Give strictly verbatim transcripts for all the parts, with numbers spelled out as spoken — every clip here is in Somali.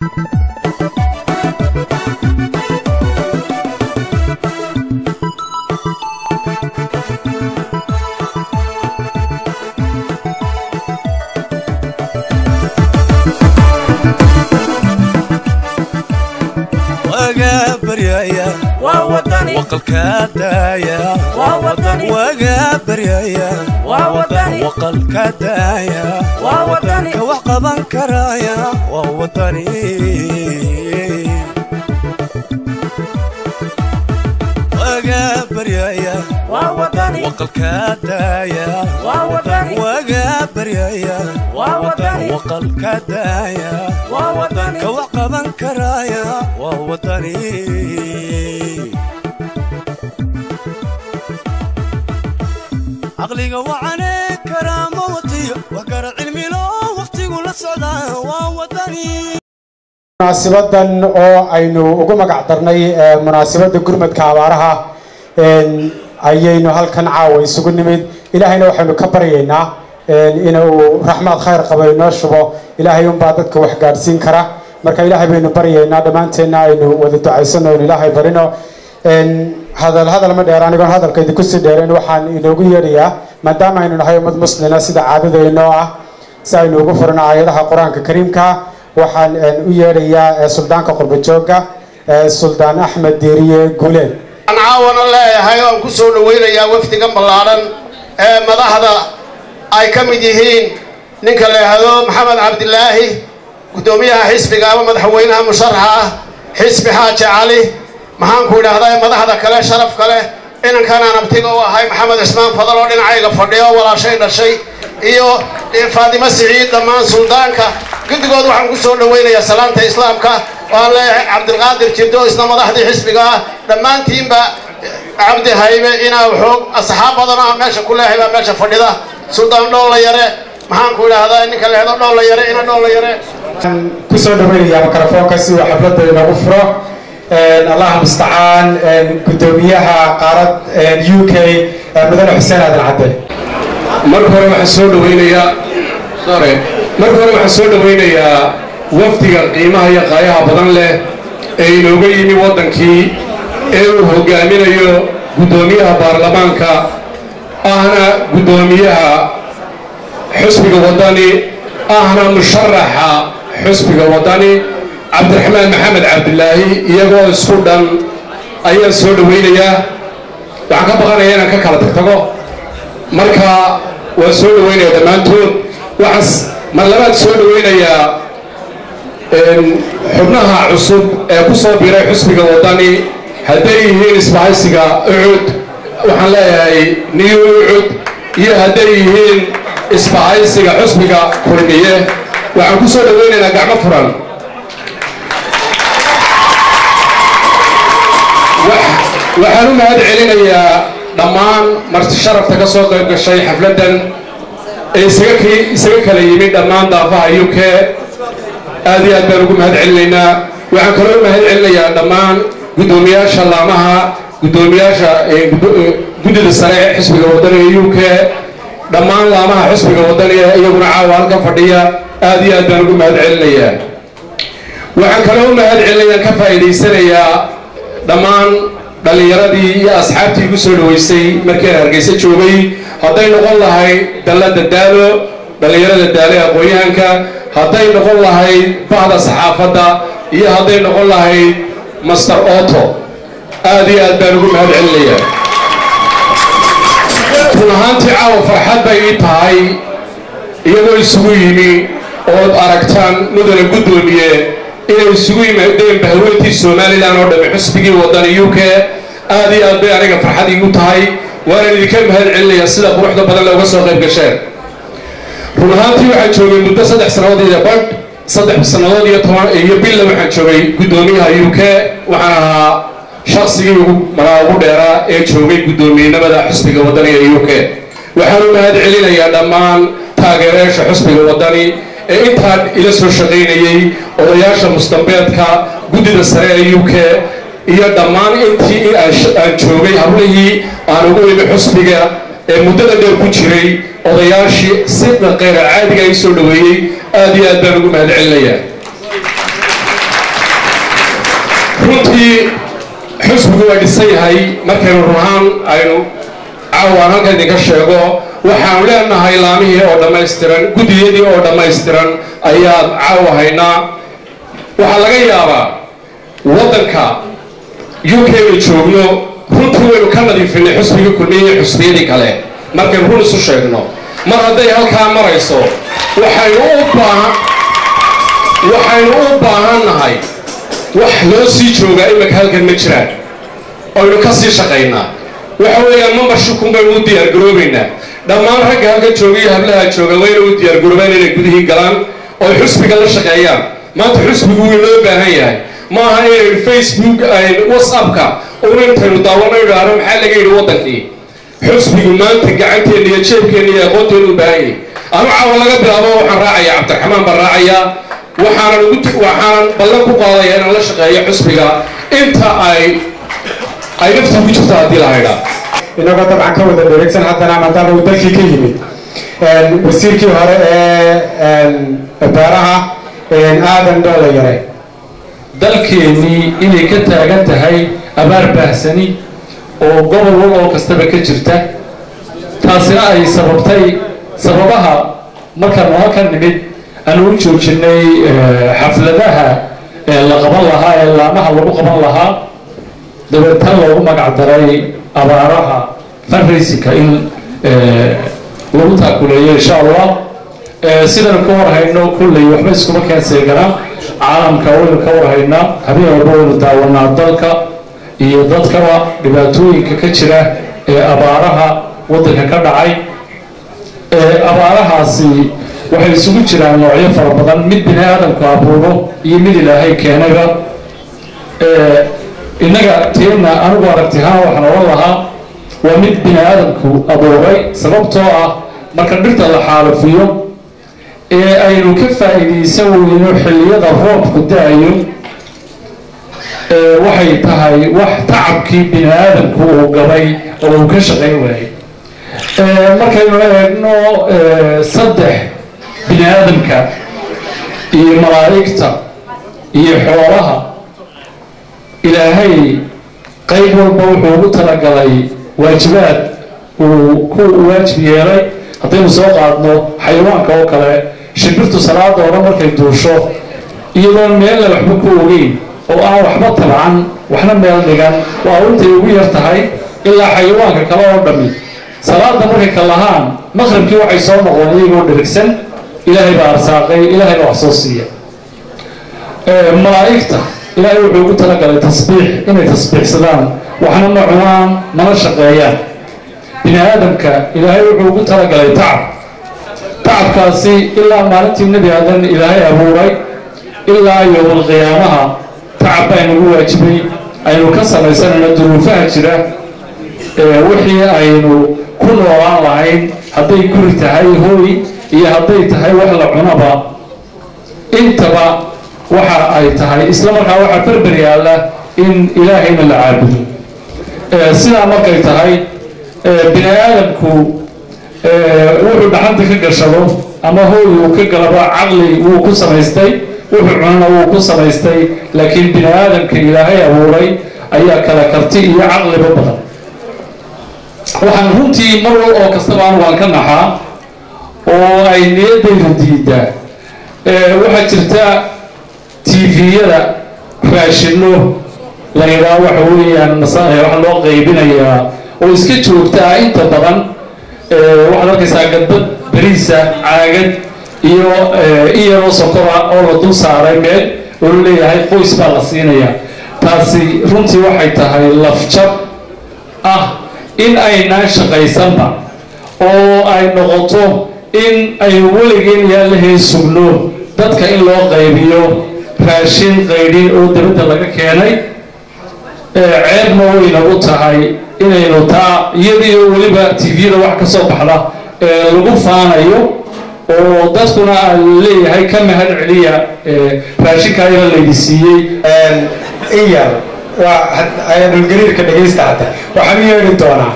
وقابريا ووطني وقل كدايا ووطني وقابريا ووطني وقل كدايا ووطني كوقبا كرايا ووطني وقابريا ووطني وقل كدايا ووطني وقابريا ووطني وقل كدايا ووطني كوقبا كرايا ووطني عقلي وعني كرامة وطيء وقرأ علمي له وقتي قول السعودة ووطني مناسبة أو أينو وقوم قعدرني مناسبة قرمة كعبارها أيينو هل كان عاوي سقول نمد إلهي لو حنو كبرينا إنه رحمة خير قبلنا شبه إلهي يوم بعدك وحجار سينكرة مركا إلهي بينو برينا دمانتنا إنه وذتو عيسنا إنه إلهي برينا هذا هذا لما ديران يقول هذا الكيد كسر ديران وحن إنه جيريا ما دام إنه هاي مد مسلمنا سيد عادة إنه ساينو غفرنا عيدها قرآن الكريم كا وحن يجيريا سلطان كقرب الجوجا سلطان أحمد ديريه قولين أنا عاون الله هاي كسر ويريا وفد جنب العالم ماذا هذا أي كم يجيهين نكله هذا محمد عبد الله قدوميها حسب قام مدحوينها مشرحة حسب حاج علي محن كودا هذا ماذا هذا كله شرف كله إن كان أنا بتيجوا هاي محمد اسمان فضل ودين عيقة فرديه ولا شيء لا شيء إيوه فاطمة سعيد دمان سلطان كا قد قالوا عن كسر وين يا سلامة الإسلام كا والله عبد القادر جدو إسلام ماذا هذا حسب قا دمان تيم با عبد هايبة إنا وحوق أصحاب بدنا ماشى كلها هايبة ماشى فرديه سلطان دولة يره محن كودا هذا إنك اللي هذا دولة يره إنا دولة يره كسر وين يا مكرفون كسي وحفلة نغفرة الله المستعان قدوميها قارة يو كي مدن حسين هذا العدل مركور محسود وينيا سوري مركور محسود وينيا وفدي قيمة هي قايها بدن له أي نوجيني وطنكي أي هجامين يو قدوميها برلمانكا أنا قدوميها حسب الوطني أنا مشرحة حسب الوطني عبد الرحمن محمد عبد الله يقول السودان أي السود وينيا وعك بغنا هنا ككلا تكتبه مركا والسود وينيا دمانتون وعس ملامات السود وينيا حبناها عصب قصة بري حسب الوطني هديه نسمع سجا عود وحلاي نيو عود يه هديه اسمع سجا حسب كورنيه وعن قصة وينيا قاعد مفرن waxaan u mahad celinayaa dhammaan marti sharafta ka soo qayb gashay xafladan ee isaga isaga kala yimid dhammaan daafaha U K aad iyo aad baan ugu mahad celinaynaa waxaan kaloo u mahad celinayaa dhammaan gudoomiyaasha laamaha gudoomiyaasha guddida sare ee xisbiga wadaniga U K dhammaan laamaha xisbiga wadaniga iyaguna caawa halka fadhiya aad iyo aad baan ugu mahad celinayaa waxaan kaloo u mahad celinayaa ka faa'iideysanayaa dhammaan dhalinyaradii iyo asxaabtii igu soo dhaweysay markii aan Hargeysa joogay hadday noqon lahay dalada daalo dhalinyarada daalo aqoonyahanka hadday noqon lahay bahda saxaafadda iyo hadday noqon lahay Master Otto aad iyo aad baan ugu mahad celinayaa runaantii caawa farxad bay ii tahay iyagoo isugu yimi oo aragtaan mudane gudoomiye inay isugu yimaadeen bahweyntii Soomaaliland oo dhan xisbigii wadani U K aad iyo aad bay aniga farxad igu tahay waan idinka mahad celinayaa sida quruxda badan looga soo qayb gasheen runaantii waxaan joogay muddo saddex sanadood iyo badh saddex sanadood iyo toban iyo bil waxaan joogay gudoomiyaha U K waxaan ahaa shakhsigii ugu maraa ugu dheeraa ee joogay gudoomiyenimada xisbiga wadaniga U K waxaan u mahad celinayaa dhammaan taageerayaasha xisbiga wadani ee intaan ila soo shaqeynayay odayaasha mustambeedka guddida sare ee U K iyo dhammaan intii aan joogay hablihii aan ugu imi xisbiga ee muddada dheer ku jiray odayaashii sida qeyr caadiga ay soo dhaweeyay aad iyo aad baan ugu mahad celinayaa runtii xusbigu waa dhisan yahay markaynu ruhaan aynu caawaan halka idinka sheego waxaanu leenahay laamihii oo dhammaystiran guddiyadii oo dhammaystiran ayaad caawa haynaa waxaa laga yaabaa waddanka u k ay joogno runtii waynu ka nadiifinay xusbigii kulmiye iyo xusbiyadii kale markaynu run isu sheegno mar hadday halkaa marayso waxaynu u baahan waxaynu u baahan nahay wax loo sii joogaa imika halkan ma jiraan aynu ka sii shaqaynaa waxa weeyaan membershipkun baynu u diyaargaroobaynaa dhammaan ragga halkan jooga iyo hablaha jooga wayna u diyaargaroobaan inay gudihii galaan oo xusbiga la shaqeeyaan maanta xusbigu wuu loo baahan yahay ma aha inaynu facebook whatsappka un intaynu daawano idhaahno maxaa laga yidhi waddankii xusbigu maanta gacanteenna iyo jeebkeenna iyo aqoonteenu u baahan yahay anu caawa laga bilaabo waxaan raacayaa cabdiraxmaan baan raacayaa waxaanan ugu waxaanan ballan ku qaadaya inaan la shaqeeyo xusbiga inta ay ay nafta ku jirto haddii la haydhaa inagoo dabcan ka wada dheregsan haddana maadaama uu dalkii ka yimid wasiirkii hore ee beeraha aadan dhoole yare dalkeennii inay ka taagan tahay abaar baahsani oo gobol wal oo kastaba ka jirta taasina ay sababtay sababaha markaan halkan nimid aanu u joojinay xafladaha la qaban lahaa ee laamaha lagu qaban lahaa dabeetan loogu magac daray abaaraha fundraisingka in lagu taakuleeyo insha allah sidaan ka warhayno kulley waxba iskuma keenseeganaa caalamka waynu ka warhaynaa habeen walba waynu daawanaa dalka iyo dadkaba dhibaatooyinka ka jira ee abaaraha waddanka ka dhacay abaarahaasi waxay isugu jiraan noocyo fara badan mid bini aadamku abuuro iyo mid ilaahay keenayba innaga teenna anigu aragtihaan waxaan oran lahaa waa mid bini aadamku abuuray sababtoo ah marka dhirta la xaalafiyo ee aynu ka faa'iidaysan weyno xilliyada roobku da-ayo waxay tahay wax tacabkii bini aadamku uu gabay oo uu ka shaqayn waayay markaynu eegno saddex bini aadamka iyo malaa'igta iyo xoolaha ilaahay qayb walba wuxuu ugu talagalay waajibaad uu ku waajib yeelay haddaynu soo qaadno xayawaanka oo kale shimbirtu salaada oo dhan markay duusho iyadoon meella waxba ku ogeyn oo aan waxba tabcan waxna meel dhigan waa intay ugu yar tahay ilaa xayawaanka kale oo dhami salaada markay ka lahaan maqribkii waxay soo noqdeen iyagoo dhirigsan ilaahay baa arsaaqay ilaahay baa wax soo siiya malaa'igta ilaahay wuxuu ugu talagalay tasbiix inay tasbiixsadaan waxna ma cunaan mana shaqeeyaan bini aadamka ilaahay wuxuu ugu talagalay tacab tacabkaasi ilaa maalintii nebi aadan ilaahay abuuray ilaa yowmal qiyaamaha tacab baynugu waajibay aynu ka samaysanayno duruufaha jira wixii aynu ku noolaan lahayn hadday guri tahay hooy iyo hadday tahay wax la cunaba intaba waxa ay tahay isla markaa waxaa berber yaalla in ilaahayna la caabudo sidaa markay tahay bini aadamku wuxuu dhaxanta ka gashado ama hooy uu ka galaba caqli wuu ku samaystay wuxuu cunana wuu ku samaystay laakiin bini aadamka ilaahay abuuray ayaa kala karti iyo caqliba badan waxaan runtii mar wal oo kastaba anigu aan ka naxaa oo ay niyaddaydu diidaa waxaa jirta tviyada raashino la yidhaah waxa weeyaan waxa loo qaybinayaa oo iska joogta ah inta badan waxaad arkaysaa gadbad beriisa caagad iyo iyaroo sokora oo la dul saaray meel oo la leeyahay qoys baa la siinaya taasi runtii waxay tahay lafjab ah in aynaan shaqaysanba oo ay noqoto in ay weligeen yaallaheen sugno dadka in loo qaybiyo raashin qaydhin oo dabadda laga keenay ceebna waynagu tahay inaynu taa iyadiio weliba tviyada wax ka soo baxda lagu faanayo oo dadkuna leeyahay ka mahad celiya raashinkaayana laydi siiyey iyar dhulgariirka dhegaysta hadda waxaan u yeedhi doonaa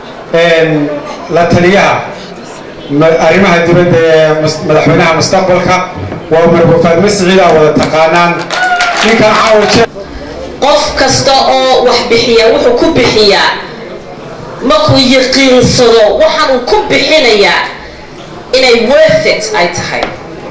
la taliyaha arrimaha dibadda ee madaxweynaha mustaqbalka waa marbufaad masciida wada taqaanaan ninkan caawa qof kasta oo wax bixiya wuxuu ku bixiyaa markuu yaqiinsado waxaan uu ku bixinayaa inay worth it ay tahay.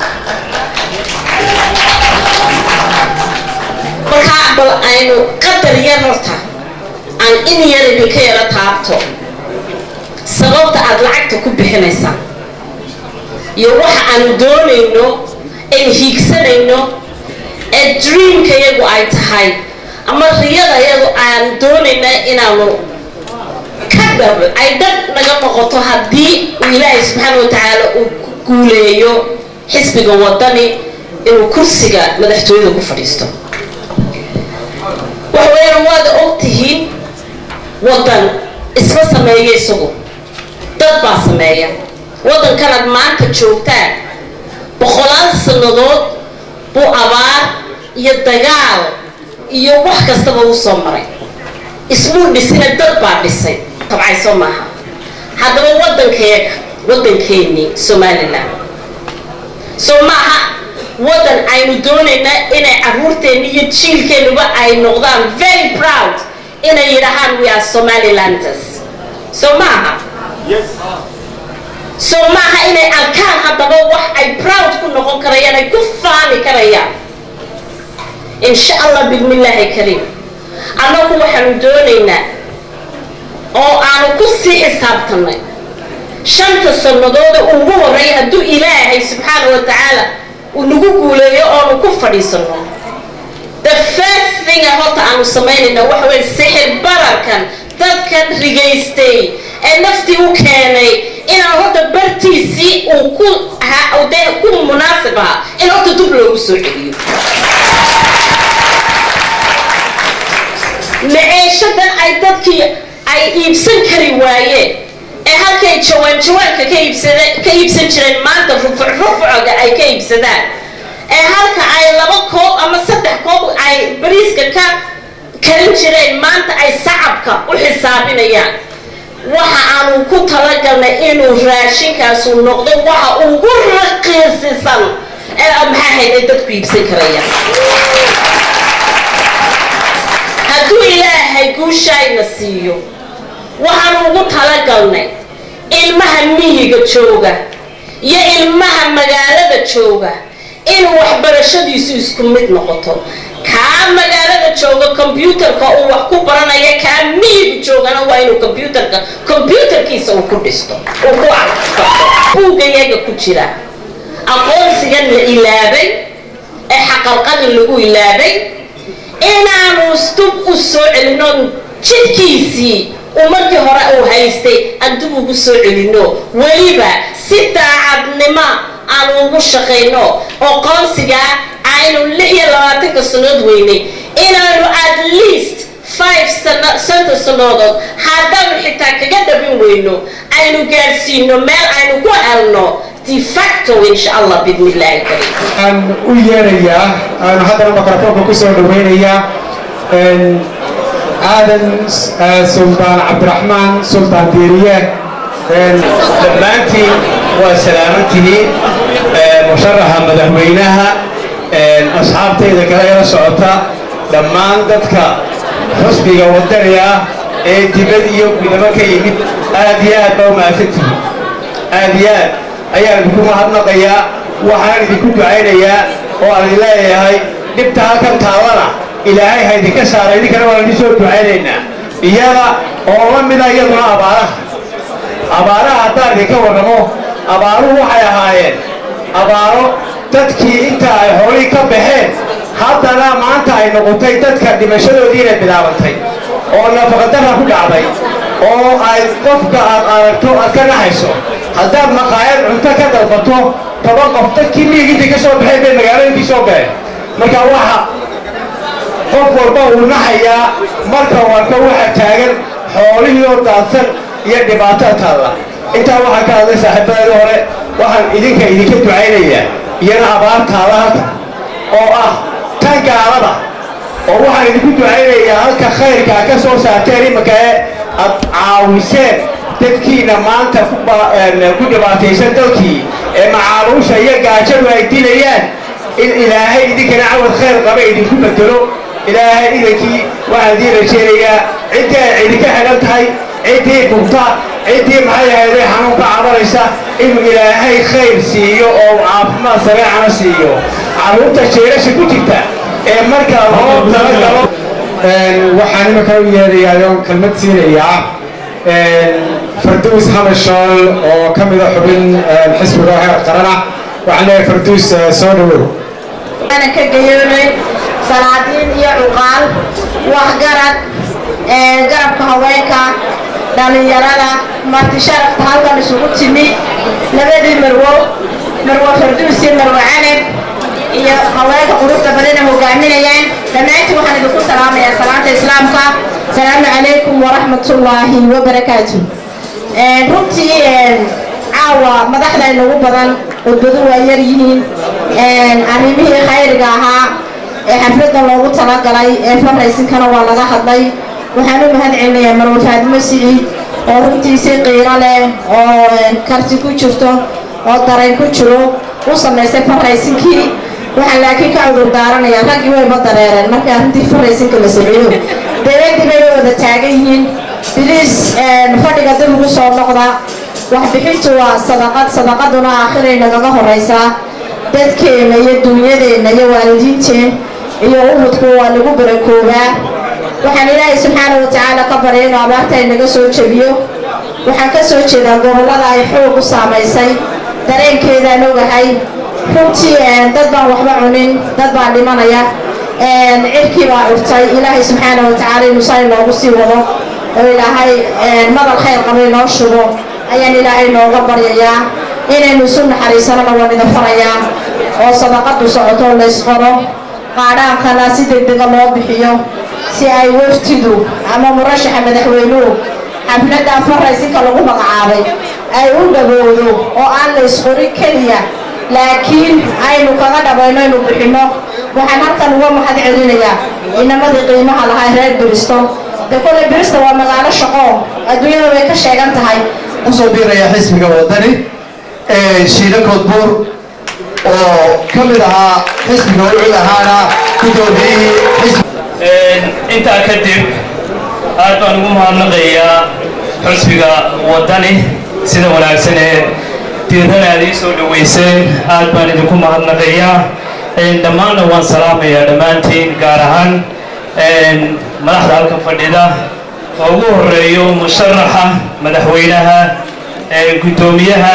markaa bal aynu qadar yar horta aan in yar idinka yara taabto sababta aad lacagta ku bixinaysaa iyo waxa aanu doonayno in hiigsanayno ee dreamka iyagu ay tahay ama riyada iyadu aan doonayna inaanu ka dhab ay dad naga noqoto haddii uu ilaahay subxaana wa tacaala uu guuleeyo xisbiga wadani inuu kursiga madaxtooyada ku fadhiisto. waxa weeyaan waad ogtihiin wadan isma sameeya isagu dad baa sameeya. wadankanaad maanta joogtaan boqolaal sannadood buu abaar iyo dagaal iyo wax kastaba u soo maray. ismuu dhisina dad baa dhisay tabcay soo maaha. haddaba wadankeega wadankeennii Somaliland soo maaha wadan aynu doonaynaa inay caruurteenni iyo jiilkeennuba ay noqdaan very proud inay yidhahaan we are Somalilanders soo maaha. yes. soo maaha inay arkaan haddaba wax ay proud ku noqon karayaan ay ku faani karayaan. insha allah bismillaahi kariim annagu waxaanu doonaynaa oo aanu ku sii xisaabtanay shanta sanadooda ugu horreeya hadduu ilaahay subxaana wa tacaala uu nagu guuleeyo oonu ku fadhiisano. the first thing horta aanu samaynayna waxa weeye sixir bararkan dadkan rigaystay ee naftii u keenay inaan horta bartiisii uu ku dee ku munaasib aha in horta dub loogu soo celiyo. maciishadan ay dadkii ay iibsan kari waayeen ee halkay jawaan jawaanka ka iibsada ka iibsan jireen maanta rufuc rufucga ay ka iibsadaan ee halka ay laba koob ama saddex koob ay bariiska ka karin jireen maanta ay sacabka u xisaabinayaan. waxa aanu ku talagalnay inuu raashinkaasu noqdo waxa ugu raqiisisan ee maxaa ahayd ay dadku iibsan karayaan. hadduu ilaahay guushayna siiyo waxaanu ugu talagalnay ilmaha miyiga jooga iyo ilmaha magaalada jooga inuu waxbarashadiisu isku mid noqoto. kaa magaalada jooga computerka uu wax ku baranaya kaa miyiga joogana waa inuu computerka computerkiisa uu ku dhisto uu ku aqristo. buugayaga ku jira aqoonsigan la ilaabay ee xaqalqadin lagu ilaabay inaanu dub u soo celino jidkiisii uu markii hore uu haystay aan dib ugu soo celino weliba si daacadnimo aan ugu shaqayno oo qoonsiga aynu lix iyo labaatanka sannadood weynay inaanu at least five santa sannadood haddaanu xitaa kaga dhabin weyno aynu gaarsiino meel aynu ku helno de facto insha allah bidnillaahi kariim. aan u yeerayaa aanu haddana mikrofoonka ku soo dhaweynayaa aadan sultaan cabdiraxmaan sultaan diiriye. dhammaantiin waa salaamantihiin musharaxa madaxweynaha asxaabtayda kale ila socota dhammaan dadka xusbiga wadani ah ee dibad iyo gudamo ka yimid aad iyo aad baa u mahadsantihiin. aad iyo aad ayaan idinku mahadnaqayaa waxaan idinku ducaynayaa oo aan leeyahay dhibta halkan taallana ilaahay ha idinka saara idinkana waan idin soo ducaynaynaa iyada oo la mida iyaduna abaaraha abaaraha haddaan idinka warramo abaaruhu waxay ahaayeen abaaro dadkii inta ay horay ka baxeen haddana maanta ay noqotay dadka dhimashadoodii inay bilaabantay oo nafaqadarra ku dhacday oo ay qofka aad aragto aad ka naxayso haddaad maqaayad cunto ka dalbato toban qof dadkii miyigintii ka soo baxeen bay magaalooyinkii soo baxeen. marka waxa qof walba uu naxayaa marka uu arko waxa taagan xoolihii oo daadsan iyo dhibaato taalla. intaa waxaa ka hadlay saaxiibadii hore waxaan idinka idinka ducaynayaa iyana abaar taalla halka oo ah tan gaalada oo waxaan idinku ducaynayaa halka khayrka ka soo saarteen imanka ee aad caawiseen dadkiina maanta ku dhibaataysan dalkii ee macaaluusha iyo gaajadu ay dilayaan in ilaahay idinkana cawad khayr qaba idinku bedelo ilaahay idankii waxaan dii rajeynayaa ciddii ay cidi ka xidhan tahay ciddii bugta ciddii maxay ahayday xanuunka cabanaysa inuu ilaahay khayr siiyo oo caafimaad sareecana siiyo carruurta jeelasha ku jirta ee markaa loo talagalo waxaan imanka u yeedhayaa oon kelmad siinayaa farduus hamashool oo ka mida xubin xisbiga heer qarana waxaan leeyahay farduus soo dhawow أنا كجيوني سلاطين يا عقال وحجرت جرب كهوايكا دالي يرالا مرتي شرف تهالك نسوق تمي لبدي مرو مرو فردوسي مرو عنب يا هوايكا قروب تبلينا مقامين يان لما أنت وحنا بكل سلام يا سلامة إسلامك السلام عليكم ورحمة الله وبركاته ربتي عاوة مدحنا إنه بدن وبدو ويريين arrimihii khayriga ahaa ee xafladda loogu talagalay ee faraysinkana waa laga hadlay waxaan u mahad celinayaa marwo faadimo siciid oo runtiisii qiiro leh oo karti ku jirto oo dareen ku jiro u samaysay faraysinkii waxaan laakiin ka cudur daaranayaa raggii wayba dareereen markii arrintii faraysinka la sameeyo dawladdii bay wada taagan yihiin biliis fadhiga dib ugu soo noqda waxbixintu waa sadaqad sadaqaduna aakhiray nagaga horeysaa dadkeena iyo dunyadeena iyo waalidiinteen iyo ummadku waa lagu barakoobaa waxaan ilaahay subxaana wa tacaala ka baryay inuu abaarta ay naga soo jebiyo waxaan ka soo jeedaa gobollada ay xoog u saamaysay dareenkeedaan ogahay runtii dad baan waxba cunin dad baa dhimanaya cirkii baa curtay ilaahay subxaana wa tacaala inuu saa inoogu sii wado oo ilaahay madal khayr qaba inoo shubo ayaan ilaahay nooga baryayaa inaynu isu naxariisanana waan idin farayaa oo sadaqadu socoto la isqoro qaadhaankana si degdega loo bixiyo si ay waftidu ama murashaxa madaxweynuhu xafladda faraysinka lagu magacaabay ay u dhawowdo oo aan la isqorin keliya laakiin aynu kaga dhabayno inuu bixino waxaan halkan uga mahad celinayaa inamadii qiimaha lahaa reer Bristol de kole Bristol waa magaalo shaqo adduunyada way ka sheegan tahay usoo biiraya xisbiga wadani shiila koodbuur oo ka mid ahaa xisbiga wuxuu ahaana gudoomiyihii intaa kadib aad baan ugu mahadnaqayaa xisbiga wadani sida wanaagsan ee diiran aad ii soo dhaweyseen aad baan idinku mahadnaqayaa dhammaanna waan salaamayaa dhammaantiin gaar ahaan madaxda halkan fadhida oo ugu horeeyo musharaxa madaxweynaha gudoomiyaha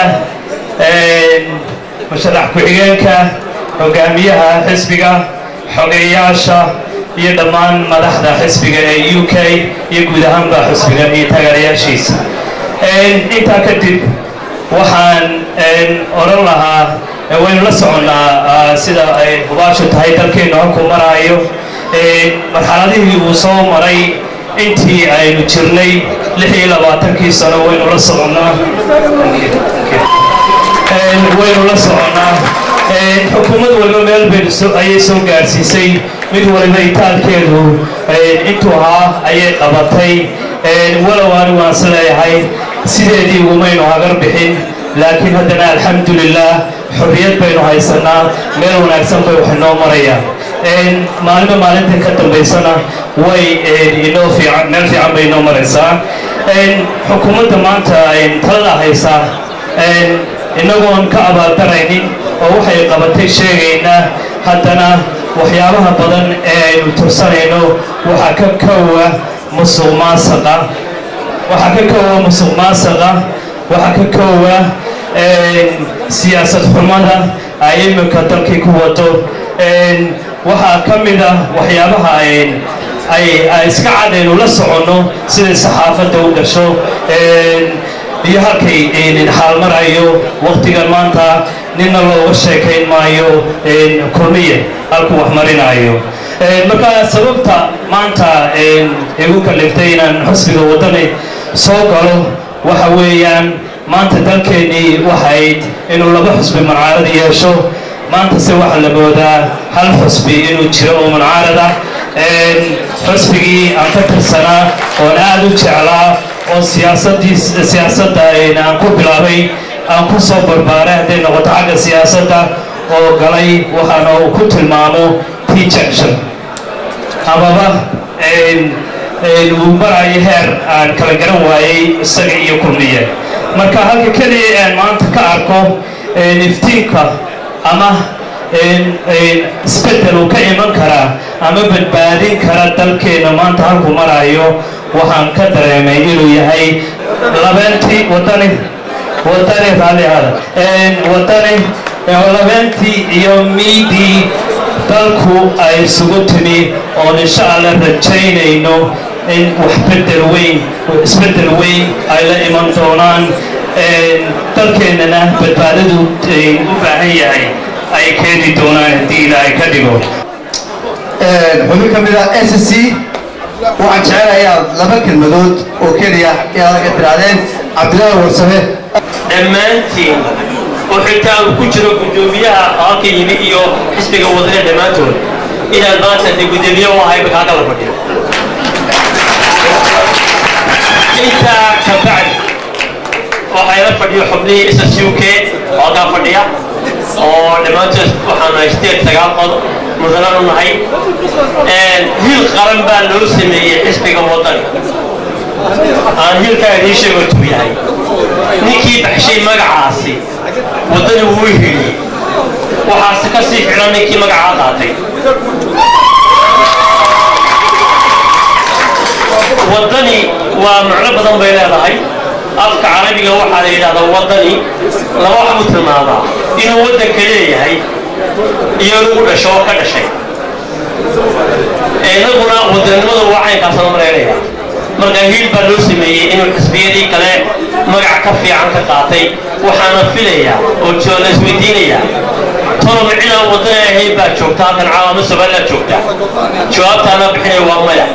musharax ku-xigeenka hogaamiyaha xisbiga xogeyaasha iyo dhammaan madaxda xisbiga ee U K iyo guud ahaanba xisbiga iyo taageerayaashiisa intaa kadib waxaan oran lahaa waynu la soconnaa sida ay hubaashu tahay dalkeenu halkuu maraayo marxaladihii uu soo maray intii aynu jirnay lix iyo labaatankii sano waynu la soconnaa waynu la soconnaa xukuumad walba meel baynu ayay soo gaarsiisay mid waliba itaalkeedu intuu ahaa ayay qabatay walow anigu aan is leeyahay sideedii umaynu hagar bixin laakiin haddana alxamdulilah xorriyad baynu haysanaa meel wanaagsan bay wax inoo marayaan maalinba maalinta ka dambaysana way inoo fiican meel fiican bay inoo maraysaa xukuumadda maanta talada haysaa inagoon ka abaaldaraynin oo waxay qabatay sheegaynaa haddana waxyaabaha badan ee aynu tursanayno waxaa ka kowa musuq maasaqa waxaa ka kowa musuq maasaqa waxaa ka kowa siyaasad xumada ay iminka dalkii ku wado waxaa ka mid ah waxyaabaha ay iska cadaynu la soconno siday saxaafadda u gasho iyo halkay xaal marayo waqtigan maanta nina looga sheekayn maayo kulmiye halkuu wax marinayo marka sababta maanta igu kaliftay inaan xisbiga wadani soo galo waxa weeyaan maanta dalkeennii waxayd inuu laba xusbi mancaarad yeesho maanta se waxaa la moodaa hal xusbi inuu jiro oo mancaarad ah xusbigii aan ka tirsanaa oon aad u jeclaa oo siyaasadii siyaasadda aan ku bilaabay aan ku soo barbaaray hadday noqoto xagga siyaasadda oo galay waxaana uu ku tilmaamo t junction amaba uu marayo heer aan kala garan waayey isaga iyo kulmiye marka halka keliya aan maanta ka arko iftiinka ama isbedel uu ka iman karaa ama badbaadin kara dalkeena maanta halku marayo waxaan ka dareemay inuu yahay labeentii wadani wadani raaliada wadani labeentii iyo miidii dalku ay isugu timi oo insha Allah rajaynayno in wax bedel weyn isbedel weyn ay la iman doonaan dalkeenana badbaadadu u baahan yahay ay keeni doonaan haddii ilaahay ka dhigo xubin ka mid ah S C waxaan jecelayaa laba kelmadood oo keliya inaad ka tirahdeen cabdilaahi warsame dhammaantiin oo xitaa uu ku jiro gudoomiyaha halka yimi iyo xisbiga wadane dhammaantood inaad maanta de gudoomiye u ahay markaa kala fadhiyo intaa ka bacdi waxaa ila fadhiyo xubnihii S S U K oo kaa fadhiya oo dhammaantood waxaan haysteed sagaal qod mudanan u nahay hil qaran baa loo sameeyey xisbiga wadani aan hilkaa idiin sheego tuu yahay ninkii baxshay magacaasi wadani wuu heliyey waxaase ka sii xiran ninkii magacaa qaatay wadani waa macno badan bay leedahay afka carabiga waxaa la yidhahdaa wadani laba wax buu tilmaamaa inuu waddanka leeyahay iyo inuu dhasho oo ka dhashay inaguna wadannimadu waa caynkaasana maleynaya marka hiil baa loo sameeyey inuu xisbiyadii kale magac ka fiican ka qaatay waxaana filayaa oo joola isweydiinaya tolom cidaan wadani ahayn baa joogta halkan calaamo soomaalila joogta jawaabtaana bixinaya waa maya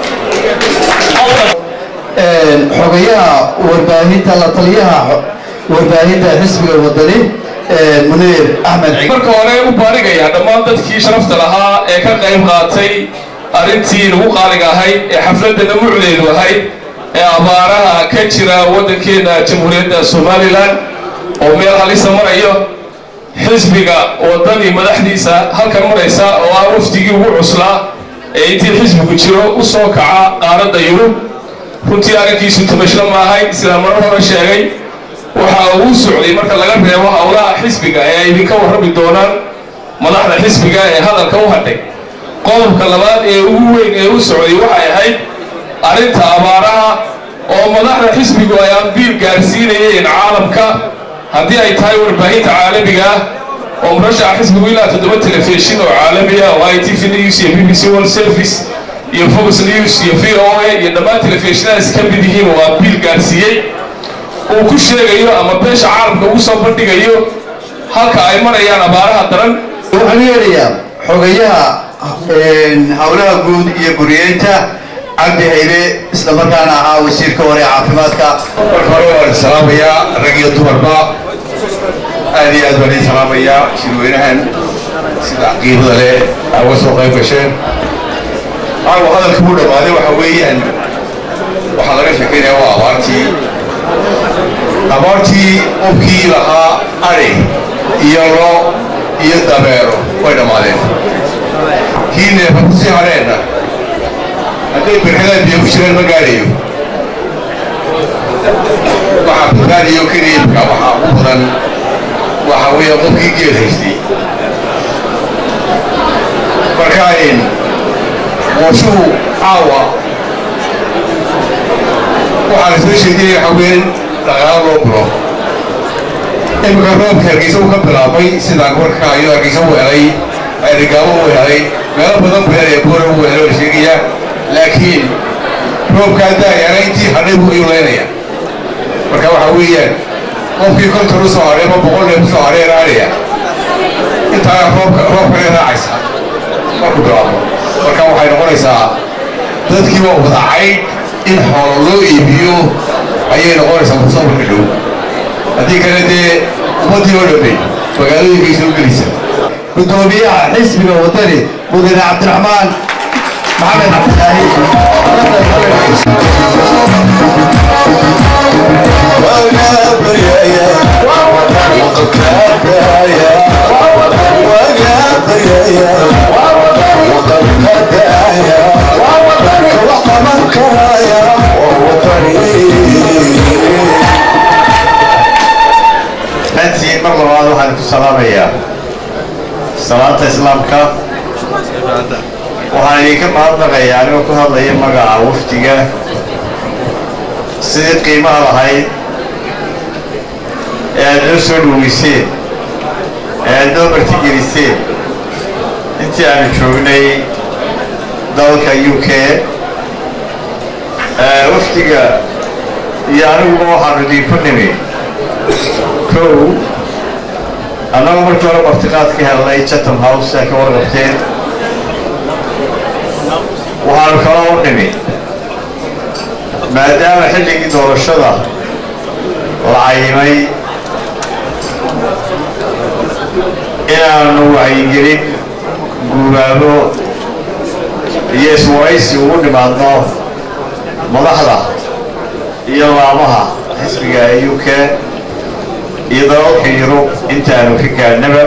xogayaha warbaahinta la taliyaha warbaahinta xisbiga wadani munir axmed marka hore u baarigayaa dhammaan dadkii sharafta lahaa ee ka qayb qaatay arrintii lagu qaaliga ahayd ee xafladda namuucdeedu ahayd ee abaaraha ka jira waddankeena jamhuuriyadda somalilan oo meel halisa marayo xisbiga wadani madaxdiisa halkan maraysa oo ah wafdigii ugu cuslaa ee intii xisbigu jiro u soo kaca qaaradda yurub runtii arrinkiisu tabashla ma ahayn sida marar hore sheegay waxa uu socday marka laga reebo howlaha xisbiga ee ay idinka warrami doonaan madaxda xisbiga ee hadalka u hadhay qodobka labaad ee ugu weyn ee u socday waxay ahayd arrinta abaaraha oo madaxda xisbigu ay ambiil gaarsiinayeen caalamka haddii ay tahay warbaahinta caalamiga ah oo murashaxa xisbigu ilaa toddoba telefishin oo caalami ah oo I T V News iyo B B C World Service iyo Fox News iyo V O A iyo dhammaan telefishinadaas ka mid yihiin oo ambiil gaarsiiyey uu ku sheegayo ama beesha caalamka ugu soo bandhigayo halka ay marayaan abaaraha daran waxaan yeelayaa xogayaha howlaha guud iyo guriyeynta cabdi haybe isla markaana ahaa wasiirka hore caafimaadka marka hore waan salaamayaa rag iyo dumarba aad iyo aad baan idin salaamayaa shirweynahan sida qiimada leh aa uga soo qayb gasheen caawa hadalka buu dhammaaday waxa weeyaan waxaa laga sheekaynaya waa abaartii abaartii qofkii lahaa ari iyo lo iyo dabeero way dhammaadeen kii neefa kusii hadheenna hadday birxidaan biyo ku jireen ma gaadhayo waxaa badbaadiyo keliya imka waxaa ugu badan waxa weeya qofkii geel haystay marka qooshuhu caawa waxaa la soo sheedinaya waxa weyn dhaqaalo loo bulo imika roobka hargeysa uu ka bilaabmay sidaan warkaa iyo hargeysa uu helay rigaabo uu helay meelo badan buu helaya boore uu helay la sheegaya laakiin roobkaa daayana intii hadhay buu iulaynaya marka waxa weeyaan qofkii konton u soo hadhay ama boqol neef u soo hadhay raadaya intaa roobka roobkana raacaysa markuu bilaabmo marka waxay noqonaysaa dadkii waa wadacayd in xoolo loo iibiyo ayay noqonaysaa mustaqbalka dhow haddii kale dee ummaddii oo dhamay magaalooyinkay soo gelaysa gudoomiyaha xisbiga wadani mudane cabdiraxmaan maxamed cabdilaahi وقد salaamayaa salaanta islaamka waxaan idinka mahadnaqayaa anigoo ku hadlaya magaca wafdiga sidii qiimaha lahayd ee aad noo soo dhaweyseen ee aad noo martigeliseen intii aanu joognay dalka U K wafdiga iyo aniguba waxaanu idinku nimi kow annagu markii hore martiqaad ka helnay Chatham House ee ka warqabteen waxaanu kala u nimi maadaama xilligii doorashada la cayimay inaanu wacyigelin guubaabo iyo iswaraysi ugu nimaadno madaxda iyo laamaha xisbiga U K iyo dalalka Yurub intaanu ka gaadhnaba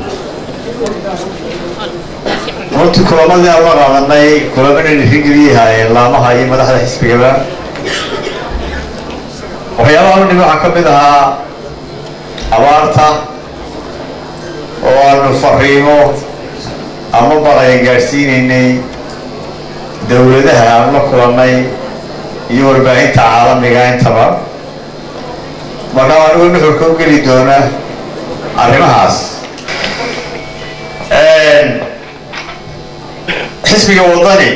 runtii kulamadii aan la qaadanay kulamadii rigeliyahaayeen laamaha iyo madaxda xisbigaba waxyaabaha nimi waxaa ka mid ahaa abaarta oo aanu fariimo ama baraya gaadhsiinaynay dowladaha aan la kulannay iyo warbaahinta caalamiga intaba marka anigu nuxurka u geli doona arrimahaas xisbiga wadani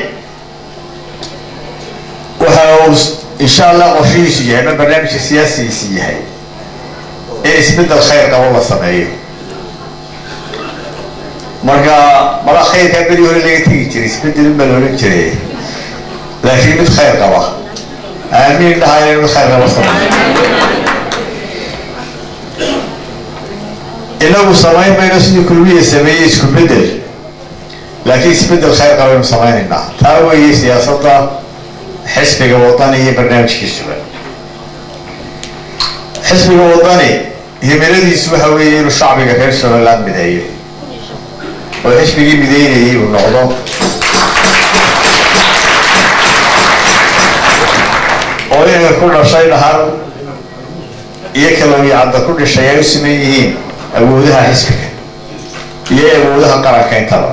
waxa uu insha allah qorshihiisu yahay ama barnaamijka siyaasigiisu yahay in isbeddel khayr qabo la sameeyo marka mala khayrkaa beri hore laga tegi jiray isbeddel unbaa la odhan jiray laakiin mid khayr qaba aamiin dhahaa inay mid khayr qaba sameeyo inagu samayn mayno sidii kulmiya sameeyey isku beddel laakiin isbeddel khayr qabaynu samaynaynaa taa weeye siyaasadda xisbiga wadani iyo barnaamijkiisuba xisbiga wadani himiladiisu waxa weeye inuu shacbiga reer Somaliland mideeyo oo xisbigii mideynayay uu noqdo oo inay ku dhashay dhahar iyo kalooyi cadda ku dhashay ay u siman yihiin awoodaha xisbiga iyo awoodaha qaranka intaba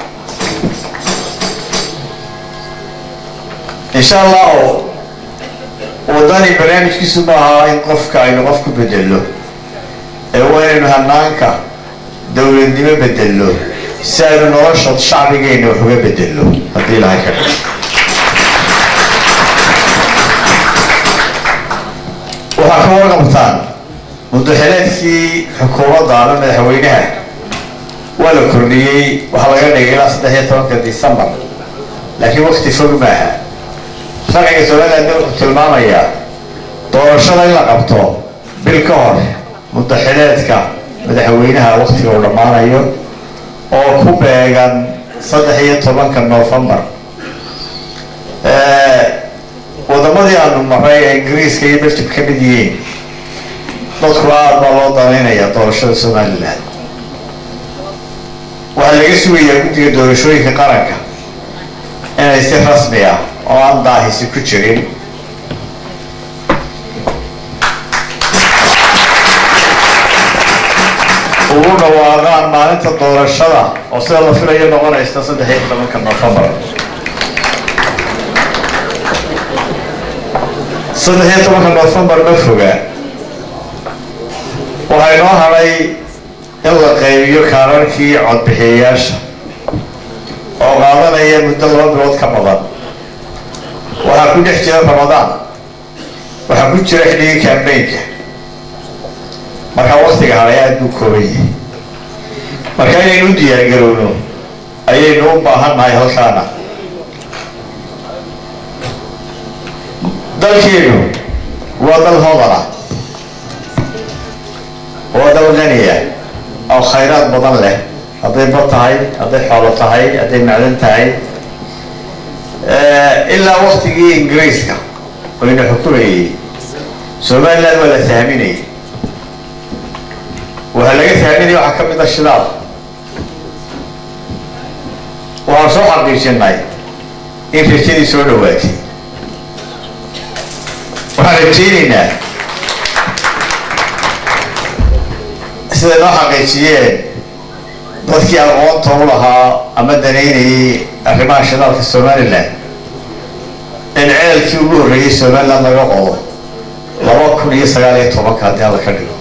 insha allah wadani barnaamijkiisu ma aha in qofka aynu qof ku bedello ee waa inaynu hanaanka dowladnimo bedello si aynu nolosha shacbigeenna wax uga bedello haddii ilahay ka dhigo waxaa ka warqabtaan muddaxileedkii xukuumadda ama madaxweynaha waa la kordhiyey waxaa laga dhigay ilaa saddex iyo tobanka December laakiin waqti fog maaha sharciga Somaliland wuxuu tilmaamayaa doorashada in la qabto bil ka hor muddaxileedka madaxweynaha waqtiga uu dhammaanayo oo ku beegan saddex iyo tobanka November wadamadii aanu maray ee Ingiriiska iyo Belgium ka mid yihiin dadku aad baa loo danaynaya doorashada Somaliland waxaa laga sugayaa guddiga doorashooyinka qaranka inay si rasmi ah oo aan daahisi ku jirin ugu dhawaaqaan maalinta doorashada oo sida la filayo noqonaysa saddex iyo tobanka November saddex iyo tobanka November ma foga waxaa inoo hadhay in la qaybiyo kaararkii codbixiyayaasha oo qaadanaya muddo laba bilood ka badan waxaa ku dhex jira Ramadaan waxaa ku jira xilligii campaign-ka marka waqtiga hadhay aad buu kooban yahay marka inaynu u diyaargarowno ayaynu u baahannahay halkaana dalkeenu waa dal hodan ah waa dal qani ah oo khayraad badan leh hadday bad tahay hadday xoolo tahay hadday macdan tahay ilaa waqtigii Ingiriiska oo ina xukumayay Somaliland waa la fahminayay waxaa laga fahminayay waxaa ka mid ah shidaal waxaan soo xaqiijinay in rajadii soo dhawaatay waxaan rajaynaynaa sida noo xaqiijiyeen dadkii aqoonta u lahaa ama danaynayay arrimaha shidaalka somalilan in ceelkii ugu horreeyey somaliland laga qodo laba kun iyo sagaal iyo tobanka haddii alla ka dhigo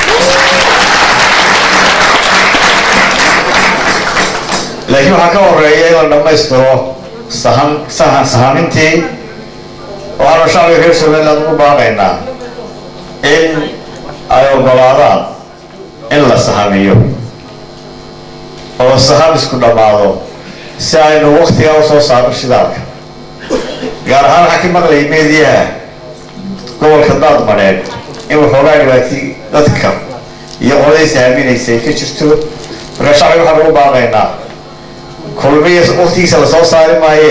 laakiin waxaa ka horeeya in la dhammaystiro sahan sahan sahamintii waxaanu shacbiga reer somaliland ugu baaqaynaa in ay ogolaadaan in la sahamiyo oo sahamisku dhammaado si aynu waktigaa usoo saarno shidaalka gaar ahaan waxaa ka maqlayay meediyaha gobolka daadmadheed in waxoogaa dhibaati dadka iyo qoladii sahaminaysa ay ka jirto marka shacbiga waxaan ugu baaqaynaa kulmiya waktigiisa lasoo saari maaye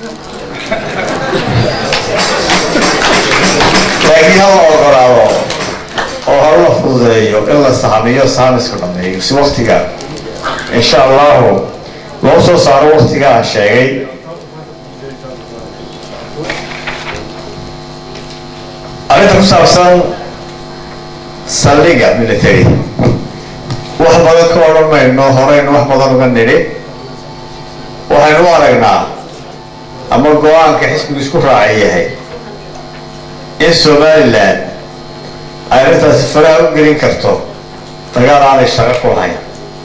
laakiin hala ogolaado oo hore la fududeeyo in la sahamiyo sahamisku dhameeyo si waktiga insha allahu loo soo saaro waktiga aan sheegay arrinta ku saabsan saldhigga military wax badan ka odhan mayno horeynu wax badan uga nidhi waxaynu u aragnaa ama go-aanka xisbigu isku raacay yahay in somaliland ay arrintaasi faraha u gelin karto dagaal aanay shaqo ku lahayn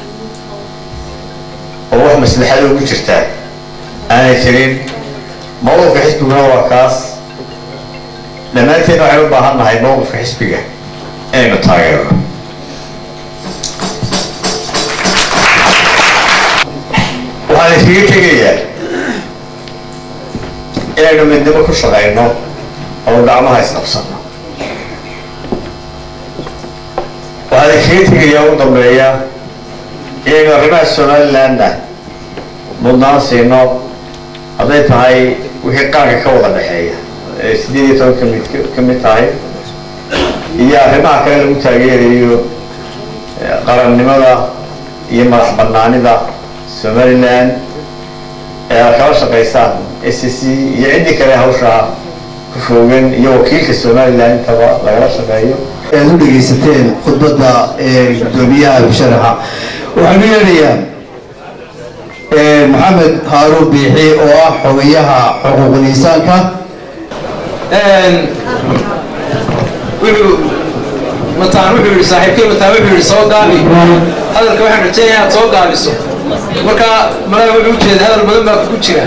oo wax maslaxada ugu jirtaa aanay jirin mowqifka xisbiguna waa kaas dhammaanteen waxaynu u baahan nahay mowqifka xisbiga inaynu taageerno waxaan iskaga tegayaa inaynu midnimo ku shaqayno oo gacmaha isqabsano waxaan iskaga tegayaa ugu dambeeya inaynu arrimaha somalilandna mudnaan siino hadday tahay wixii qaranka ka wada dhexeeya ee sideed iyo toban kamid ka mid tahay iyo arrimaha kale lagu taageerayo qarannimada iyo madax banaanida somaliland ee aad kala shaqaysaan s c iyo ciddii kale hawshaa ku foogan iyo wakiilka somaliland intaba lagala shaqeeyo aad u dhegaysateen khudbadda gudoomiyaha musharaxa waxaanu yeedhayaa maxamed haaruun biixi oo ah xogayaha xuquuqul insaanka wuxuu mataan wuxuu yidhi saaxiibkii mataan wuxuu yidhi soo gaabi hadalka waxaan rajaynayaa inaad soo gaabiso marka malaha wuxuu ujeeda hadal badan baa kugu jira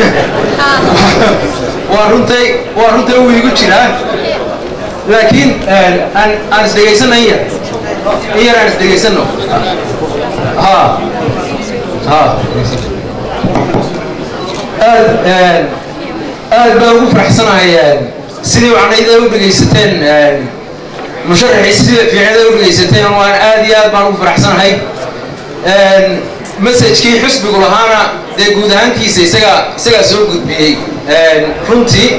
waa runtay waa runtay uu igu jiraa laakiin aan aan isdhegaysano in yar in yar aan isdhegaysano ha ha aad aad baan ugu faraxsanahay sidii wacnayda u dhegaysateen musharaxii sidii fiicnada u dhegaysateen waan aad iyo aad baan ugu faraxsanahay مسجكي حسب قلهانا ده جودهان كيس يسقى يسقى سوق بيه رنتي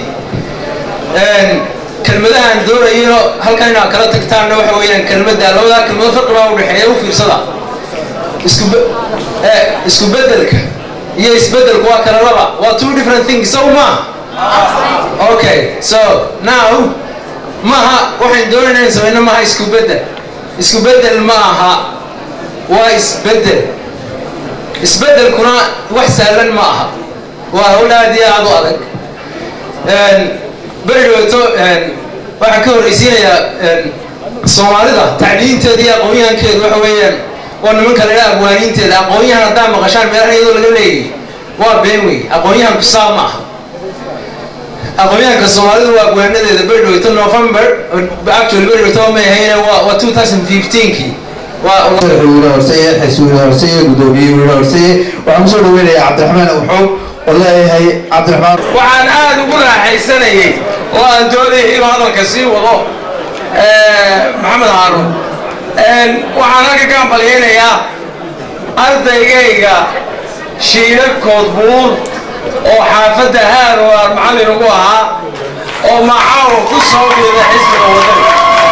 كلمة ده عن دور ينو هل كان أكلت كتار نوح وين كلمة ده لو ده كلمة فرق ما وبحياه وفي صلاة اسكب اسكب بدلك هي يسبدل قوا كلا ربع و two different things so ما okay so now ما ها وحين دورنا نسوي ما ها اسكب بدل اسكب بدل ما ها ويسبدل isbedel kuna wax sahlan ma aha waa hawlaadii aad u adag een baridoto een waxa ka horeysiinaya een Soomaalida tacliinteeda iyo aqoonyahankeedu waxa weeyaan waa niman kale ah aqoonyahanteeda aqoonyahan hadaa maqashaan meelaha iyadoo laga leeyahay waa been weey aqoonyahan ku saama aqoonyahanka Soomaalidu waa aqoonyadeeda baridoto November actually baridoto ma hayna waa twenty fifteen وحول ورسية حسول ورسية قدومي ورسية وعمسور ويلي عبد الرحمن وحوب والله هي عبد الرحمن وعن آد وقلها حيساني وأن جودي هذا الكسير والله محمد هارون وعن هكا كان بلينا يا أرضيقيقا شيلك كوضبور وحافظ هار والمعلم وقوها ومعاو كسوه إذا حسن الوطني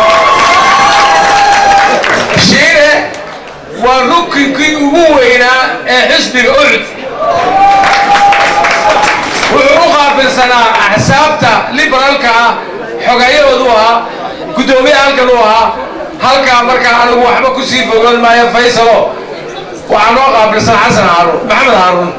وركي كي وينا حزب الأرض وروحا بالسنة حسابتا ليبرالكا حقايا ودوها قدومي هالكلوها halkaa markaa anigu waxba ku sii fogaan maayo faysalo waxaa noo qaabilsan xasan haaruun maxamed haaruun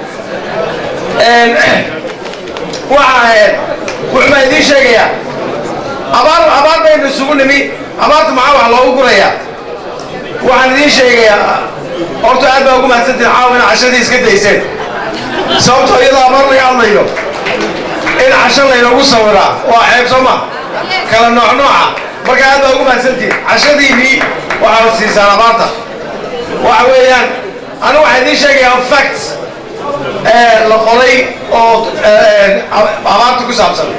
waxaa wuxuu idiin sheegayaa abaar abaar baynu isugu nimi abaarta maxaa wax loogu gurayaa waxaan idiin sheegayaa horta aad baa ugu mahadsantiin caawa in cashadii iska dayseen sababtoo iyadoo abaar laga hadlayo in casho laynoogu sawiraa waa ceeb soo ma kala nooc nooca marka aad baa ugu mahadsantiin cashadiinii waxaad siisaan abaarta waxa weeyaan anigu waxaan idiin sheegayaa facts la qoray oo abaarta ku saabsan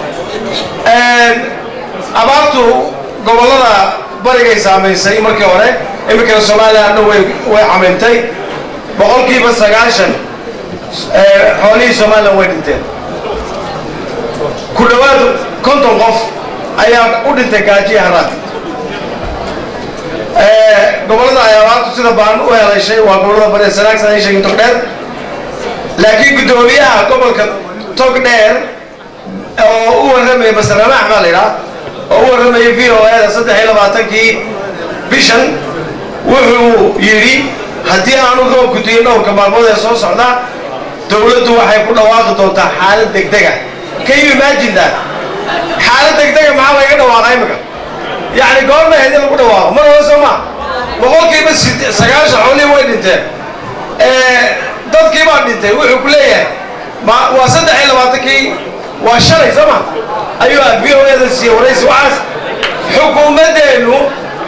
abaartu gobollada barigay saamaysay markii hore iminkana somalilandna way way camintay boqolkiiba sagaashan xoolihii somaliland way dhinteen ku dhowaad konton qof ayaa u dhintay gaajiya haraad gobollada ay abaartu sida baan u helayshay waa gobollada bari sanaagsan ay sheegin togdheer laakiin guddoomiyaha gobolka togdheer oo u warramaya masaramax baa la yidhaha oo u warramaya v o a da saddex iyo labaatankii bishan wuxuu yidhi haddii aanu roobku diyin dhowrka maalmood ee soo socda dowladdu waxay ku dhawaaqi doontaa xaalad degdega can you imagine that xaalad degdega maxaa laga dhawaaqa imika yacni goorma hayd in lagu dhawaaqo mar hore soo ma boqolkiiba sagaashan xoolihii way dhinteen dadkii baa dhintay wuxuu ku leeyahay waa saddex iyo labaatankii waa shalay soo ma ayuu v o a da siiyey waraysi waxaas xukuumaddeennu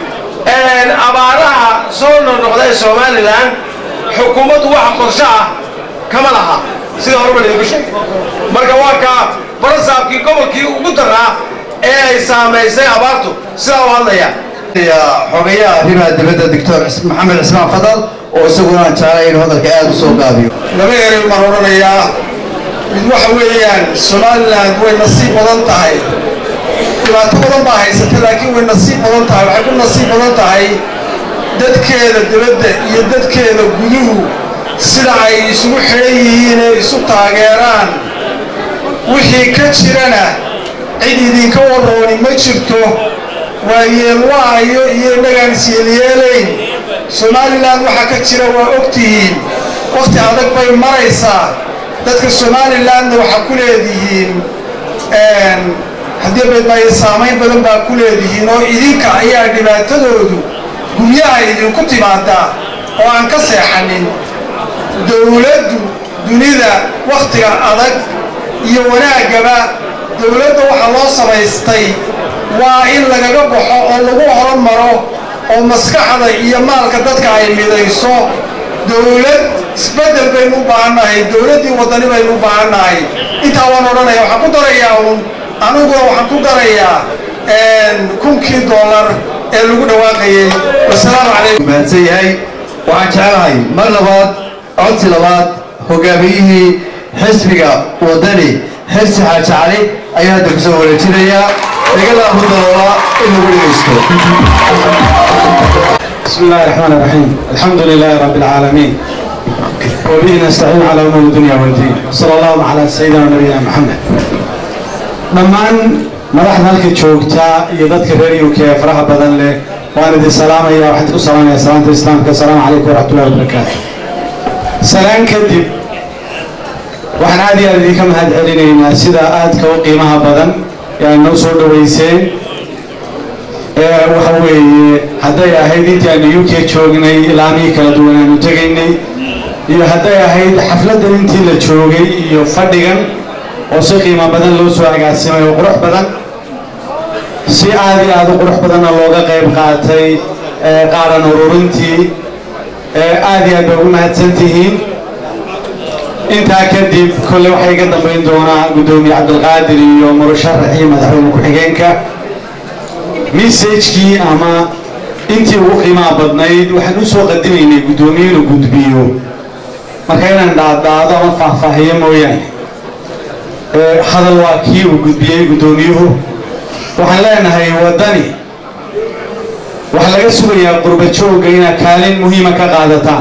abaaraha soo noqnoqda ee somaliland xukuumaddu waxa qorshe ah kama laha sida horeba laydinku sheegay marka waa kaa barasaabkii gobolkii ugu daraa ee ay saamaysay abaartu sidaa u hadlaya xogayaha arrimaha dibadda doctor maxamed cismaan fadal oo isaguna aan jeclay inuu hadalka aada u soo gaabiyo laba erey baan odhanayaa mid waxa weeyaan somaliland way nasiib badan tahay dhibaato badan baa haysatay laakiin way nasiib badan tahay waxay ku nasiib badan tahay dadkeeda dibadda iyo dadkeeda guduhu sida ay isugu xidhan yihiin ee isu taageeraan wixii ka jirana cid idinka warrooni ma jirto waa yeelwaayo iyo innagaan isyeelyeelayn somaliland waxaa ka jira waa ogtihiin wakhti adag bay maraysaa dadka somalilandna waxaa ku leedihiin haddii baydmaayo saamayn badan baa ku leedihiin oo idinka ayaa dhibaatadoodu guryaha idinku timaadaa oo aan ka seexanin dowladdu dunida wakhtiga adag iyo wanaaggaba dowladda waxaa loo samaystay waa in lagaga baxo oo lagu horumaro oo maskaxda iyo maalka dadka ay midayso dowlad isbeddel baynu u baahannahay dowladdii waddani baynu u baahannahay intaa waan odhanaya waxaan ku darayaa uun aniguna waxaan ku darayaa kunkii dollar ee lagu dhawaaqayay wasalaamu calaykum mahadsan yahay waxaan jeclahay mar labaad codsi labaad hogaamiyihii xisbiga waddani xirsi xaaji cali ayaa hadda kusoo wareejinayaa degalaha hudaloola in lagu dhegaysto بسم الله الرحمن الرحيم الحمد لله رب العالمين وبه نستعين على امور الدنيا والدين صلى الله على سيدنا ونبينا محمد dhammaan madaxda halka joogta iyo dadka reer U K faraha badan leh waan idin salaamaya waxaan ku salaamayaa salaanta islaamka assalaamu calaykum waraxmatullaahi wabarakaatuh salaan kadib waxaan aad iyo aad idinka mahad celinaynaa sida aadka u qiimaha badan ee noo soo dhaweyseen waxa weeye hadday ahayd intii aanu U K joognay ilaamihii kala duwan aanu tegaynay iyo hadday ahayd xafladdan intii la joogay iyo fadhigan oo si qiimo badan loo soo agaasimay oo qurux badan si aad iyo aad u qurux badanna looga qayb qaatay qaaran ururintii aad iyo aad bay ugu mahadsan tihiin intaa kadib kolle waxay iga dambayn doonaa guddoomiye cabdilqaadir iyo murasharaxii madaxweyne ku-xigeenka messagekii ama intii ugu qiimaha badnayd waxaan u soo qadimaynay guddoomiye inuu gudbiyo marka inaan dhaadhaado ama faahfaahiyo mooyaane hadal waa kii uu gudbiyey guddoomiyuhu waxaan leenahay waddani waxaa laga sugayaa qurba joogga inaad kaalin muhiima ka qaadataan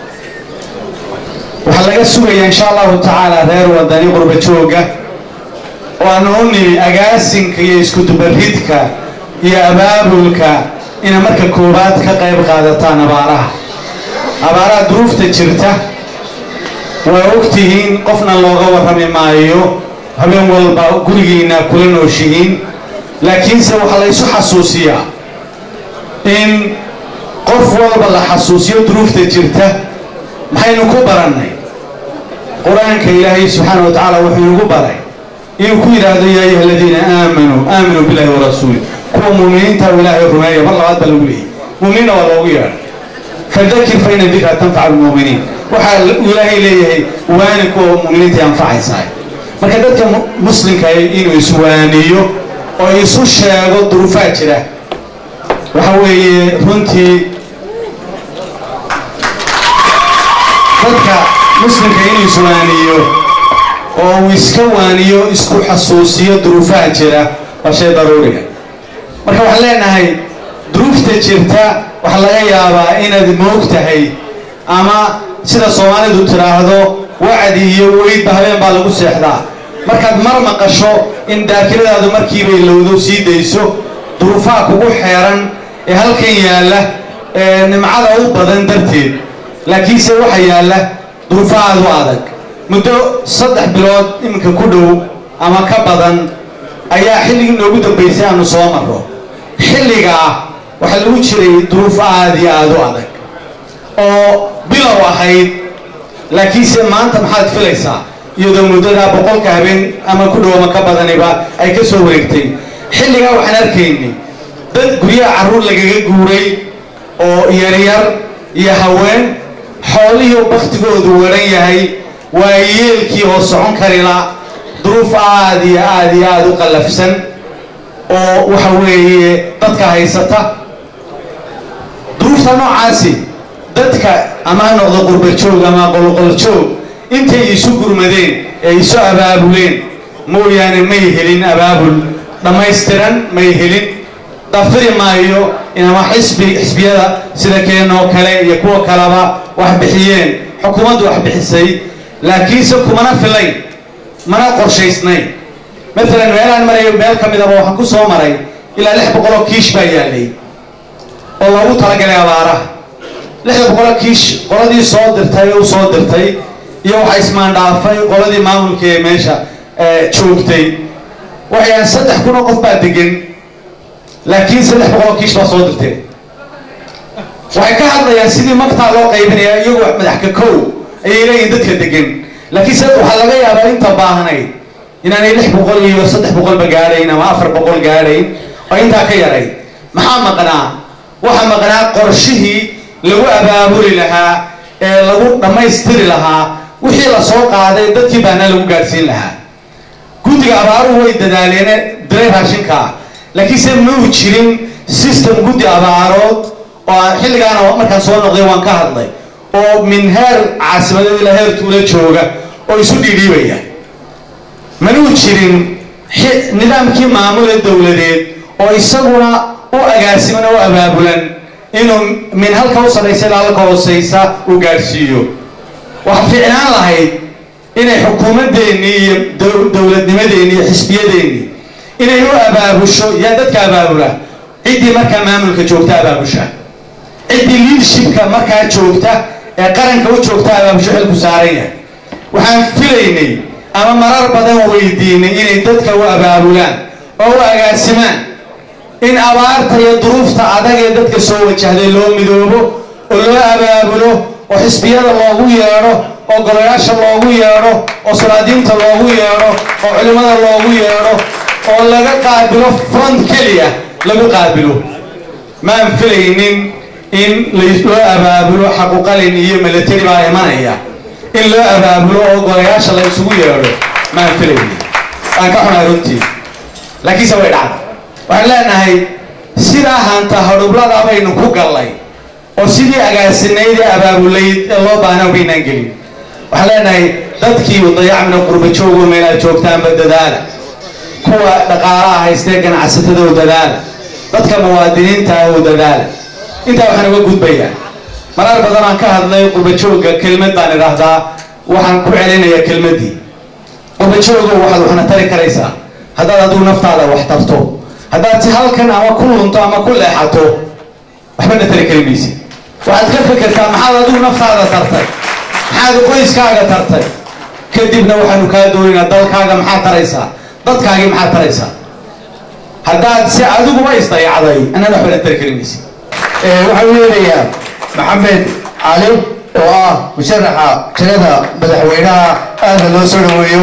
waxaa laga sugayaa insha allahu tacaala reer waddani qurba joogga oo aan u nimi agaasinka iyo iskudubaridka iyo abaabulka ina marka koobaad ka qayb qaadataan abaaraha abaaraha duruufta jirta waa ogtihiin qofna looga warrami maayo habeen walba gurigiina kula nooshihiin laakiinse waxaa la isu xasuusiyaa in qof walba la xasuusiyo duruufta jirta maxaynu ku barannay qur-aanka ilaahay subxaana wa tacaala wuxuu inugu baray inuu ku yidhaahdo yaa ayuha aladiina aamanuu aaminuu billahi warasuuli kuwa muuminiinta ilaahay rumeeya mar labaad baa lagu leeyay muuminiinna waa loogu yeedhay fadakir fa ina dikra tanfacu lmuuminiin waxaa ilaahay leeyahay waani kuwa muuminiinta anfacaysaa marka dadka muslimka inuu iswaaniyo oo isu sheego duruufaa jira waxa weeye runtii dadka muslimka inuu iswaaniyo oo uu iska waaniyo isku xasuusiyo duruufaha jira waa shay daruuriga marka waxaan leenahay duruufta jirta waxaa laga yaabaa inaad moog tahay ama sida soomaalidu tiraahdo wacdi iyo weydba habeen baa lagu seexdaa markaad mar maqasho in daakiradaadu markiiba ilowdo sii dayso duruufaha kugu xeeran ee halkan yaalla ee nimcada u badan darteed laakiinse waxa yaalla duruufahaadu adag muddo saddex bilood iminka ku dhow ama ka badan ayaa xilligii noogu dambaysay aanu soo marro xilligaa waxaa lagu jiray duruuf aad iyo aad u adag oo bilow ahayd laakiinse maanta maxaad filaysaa iyadoo muddadaa boqolka habeen ama ku dhow ama ka badaniba ay ka soo wareegtay xilligaa waxaan arkaynay dad guryaha carruur lagaga guuray oo yaryar iyo haween xoolihii baktigoodu waran yahay waa yeelkii oo socon karila duruuf aad iyo aad iyo aad u qallafsan oo waxa weeye dadka haysata duruufta noocaasi dadka ama ha noqdo qurba joog ama qolqol joog intay isu gurmadeen ee isu abaabuleen mooyaane may helin abaabul dhammaystiran may helin dafiri maayo inama xisbi xisbiyada sida keenoo kale iyo kuwa kaleba wax bixiyeen xukuumaddu wax bixisay laakiinse kumana filayn mana qorshaysnayn maalan meelaan marayo meel ka midaba waxaan ku soo maray ilaa lix boqoloo kiish baa yaallay oo loogu talagalay abaaraha lixda boqoloo kiish qoladii soo dirtay u soo dirtay iyo waxaa ismaandhaafay qoladii maamulka ee meesha joogtay waxayaan saddex kun oo qof baa degan laakiin saddex boqoloo kiish baa soo dirteen waxay ka hadlayaan sidii magtaa loo qaybinaya iyagoo madax ka kow ayay leeyihin dadka degan laakiin se waxaa laga yaabaa inta baahnayd inaanay lix boqol iyo saddex boqolba gaadhayn ama afar boqol gaadhayn oo intaa ka yarayd maxaa maqnaa waxaa maqnaa qorshihii lagu abaabuli lahaa ee lagu dhammaystiri lahaa wixii la soo qaaday dadkii baahnaa lagu gaadhsiin lahaa guddiga abaaruhu way dadaaleen diray raashinkaa laakiinse mau jirin system guddi abaarood oo aan xilligaana markaan soo noqday waan ka hadlay oo min heer caasimadeed ilaa heer tuula jooga oo isu dhiidhiibaya manuu jirin nidaamkii maamula dowladeed oo isaguna u agaasiman oo u abaabulan inuu min halka u sarraysa ilaa halka hoosaysa uu gaadhsiiyo waxaa fiicnaan lahayd inay xukuumaddeenni iyo dowladnimadeenni iyo xisbiyadeennii inay u abaabusho yaa dadka abaabula ciddii markaa maamulka joogta abaabusha ciddii leadershipka markaa joogta ee qaranka u joogta abaabusho xilku saaran yahay waxaan filaynay ama marar badan weydiinay inay dadka u abaabulaan oo u agaasimaan in abaarta iyo duruufta adag ee dadka soo wajahday loo midoobo oo loo abaabulo oo xisbiyada loogu yeedho oo golayaasha loogu yeedho oo salaadiinta loogu yeedho oo culimmada loogu yeedho oo laga qaabilo front keliya lagu qaabilo maan filaynin in loo abaabulo xaquqalin iyo milatari baa imanaya in loo abaabulo oo golayaasha la isugu yeedho maan filaynin waan ka xunay runtii laakiinse way dhacday waxaan leenahay sidaa hanta hadhublada baynu ku gallay oo sidii agaasinayd ee abaabulayd ee loo baahnaa baynaan gelin waxaan leenahay dadkii dayacmina qurba joogo meelaad joogtaanba dadaala kuwa dhaqaalaha haystee ganacsatada oo dadaala dadka muwaadiniinta ah oo dadaala intaa waxaan uga gudbayaa marar badan aan ka hadlay qurba joogga kelmad baan idhaahdaa waxaan ku celinayaa kelmaddii qurba joogo waxaad waxna tari karaysaa haddaad adigu naftaada wax tarto haddaad si halkan ama ku lunto ama ku leexato waxbana tari kari maysid waxaad ka fekertaa maxaad adigu naftaada tartay maxaad qoyskaaga tartay kadibna waxaanu kaa doonaynaa dalkaaga maxaad taraysaa dadkaagii maxaad taraysaa haddaad si adiguba isdayacday annana waxbana tari kari maysid waxaan weerayaa maxamed cali oo ah musharaxa tirada madaxweynaha aada loo soo dhaweeyo